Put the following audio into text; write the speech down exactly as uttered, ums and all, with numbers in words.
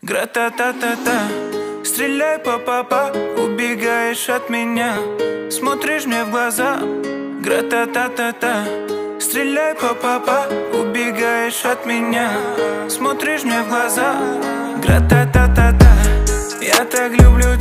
Гра-та-та-та-та, стреляй па-па-па, убегаешь от меня, смотришь мне в глаза. Гра-та-та-та-та, стреляй па-па-па, убегаешь от меня, смотришь мне в глаза. Гра-та-та-та-та, я так люблю